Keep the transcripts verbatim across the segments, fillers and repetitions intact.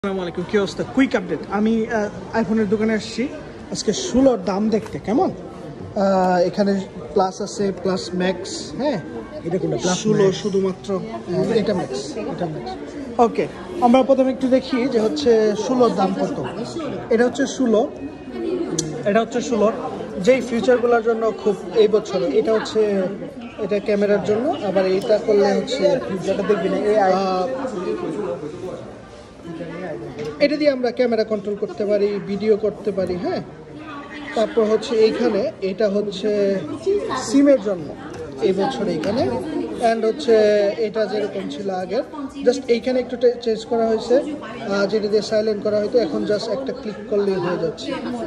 আসসালামু আলাইকুম, কি অবস্থা? Quick update. আমি আইফোনের দোকানে আসছি আজকে ষোলোর দাম দেখতে। কেমন এখানে প্লাস আছে, প্লাস ম্যাক্স। হ্যাঁ, এটা কোনটা? প্লাস ষোলো শুধুমাত্র, এটা ম্যাক্স, এটা ম্যাক্স। ওকে, আমরা প্রথমে একটু দেখি যে হচ্ছে ষোলোর দাম কত। এটা হচ্ছে ষোলো, এটা হচ্ছে ষোলোর যেই ফিউচারগুলোর জন্য খুব এই বছরে, এটা হচ্ছে এটা ক্যামেরার জন্য। আবার এইটা করলে হচ্ছে যেটা দেখবেন এটা দিয়ে আমরা ক্যামেরা কন্ট্রোল করতে পারি, ভিডিও করতে পারি। হ্যাঁ, তারপর হচ্ছে এইখানে এটা হচ্ছে সিমের জন্য এই বছর এইখানে। অ্যান্ড হচ্ছে এটা যেরকম ছিল আগের, জাস্ট এইখানে একটু চেঞ্জ করা হয়েছে, যেটা দিয়ে সাইলেন্ট করা হয়তো, এখন জাস্ট একটা ক্লিক করলেই হয়ে যাচ্ছে।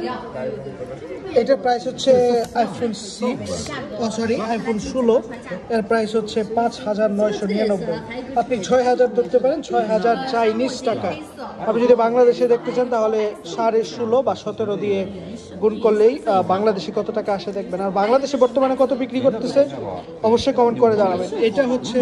এটার প্রাইস হচ্ছে আইফোন সিক্স, ও সরি আইফোন ষোলো, এর প্রাইস হচ্ছে পাঁচ হাজার নয়শো নিরানব্বই। আপনি ছয় হাজার ধরতে পারেন, ছয় হাজার চাইনিজ টাকা। আপনি যদি বাংলাদেশে দেখতে চান তাহলে সাড়ে ষোলো বা সতেরো দিয়ে গুণ করলেই বাংলাদেশে কত টাকা আসে দেখবেন। আর বাংলাদেশে বর্তমানে কত বিক্রি করতেছে অবশ্যই কমেন্ট করে জানাবেন। এটা হচ্ছে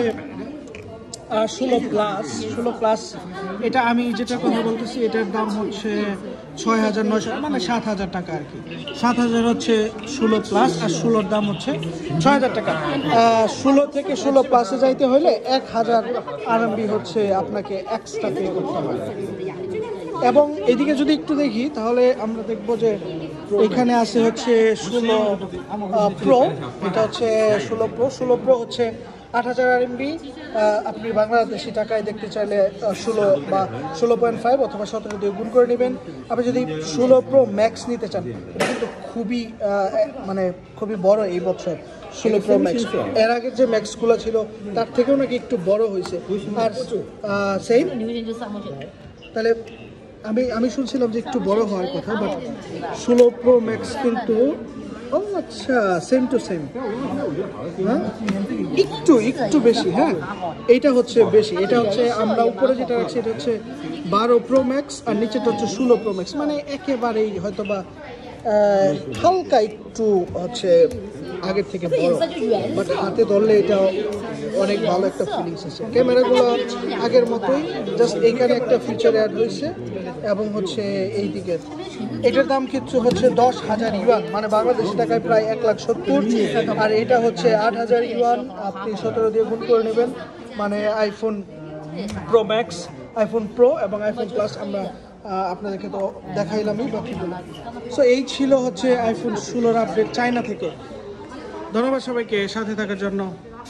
ষোলো প্লাস, ষোলো প্লাস এটা আমি যেটা কথা বলতেছি, এটার দাম হচ্ছে ছয় হাজার নয়শো, মানে সাত হাজার টাকা আর কি। সাত হাজার হচ্ছে ষোলো প্লাস, আর ষোলোর দাম হচ্ছে ছয় হাজার টাকা। ষোলো থেকে ষোলো প্লাসে যাইতে হলে এক হাজার আরএমবি হচ্ছে আপনাকে এক্সট্রা পে করতে হবে। এবং এদিকে যদি একটু দেখি তাহলে আমরা দেখব যে এখানে আছে হচ্ছে ষোলো প্রো, এটা হচ্ছে ষোলো প্রো। ষোলো প্রো হচ্ছে আট হাজার আরএমবি। আপনি বাংলাদেশি টাকায় দেখতে চাইলে ষোলো বা ষোলো পয়েন্ট ফাইভ অথবা সতেরো দিয়ে গুণ করে নেবেন। আপনি যদি ষোলো প্রো ম্যাক্স নিতে চান, এটা কিন্তু খুবই মানে খুবই বড় এই বছর ষোলো প্রো ম্যাক্স। এর আগের যে ম্যাক্সগুলো ছিল তার থেকেও নাকি একটু বড় হয়েছে। আর সেম তাহলে আমি আমি শুনছিলাম যে একটু বড় হওয়ার কথা, বাট ষোলো প্রো ম্যাক্স কিন্তু ও আচ্ছা সেম টু সেম, হ্যাঁ একটু একটু বেশি। হ্যাঁ, এইটা হচ্ছে বেশি, এটা হচ্ছে আমরা উপরে যেটা রাখছি এটা হচ্ছে বারো প্রো ম্যাক্স, আর নিচেটা হচ্ছে ষোলো প্রো ম্যাক্স, মানে একেবারেই হয়তো বা হালকা একটু হচ্ছে আগের থেকে বড়, বাট হাতে ধরলে এটা অনেক ভালো একটা ফিলিংস আছে। ক্যামেরাগুলো আগের মতোই, জাস্ট এইখানে একটা ফিচার অ্যাড হয়েছে। এবং হচ্ছে এই দিকের এটার দাম কিছু হচ্ছে দশ হাজার ইউয়ান, মানে বাংলাদেশি টাকায় প্রায় এক লাখ সত্তর। আর এটা হচ্ছে আট হাজার ইউয়ান, আপনি সতেরো দিয়ে গুণ করে নেবেন, মানে iPhone Pro Max, iPhone Pro এবং আইফোন প্লাস আমরা আপনাদেরকে তো দেখাইলামই বাকি বলে। সো এই ছিল হচ্ছে আইফোন ষোলোর আপডেট চায়না থেকে। ধন্যবাদ সবাইকে সাথে থাকার জন্য।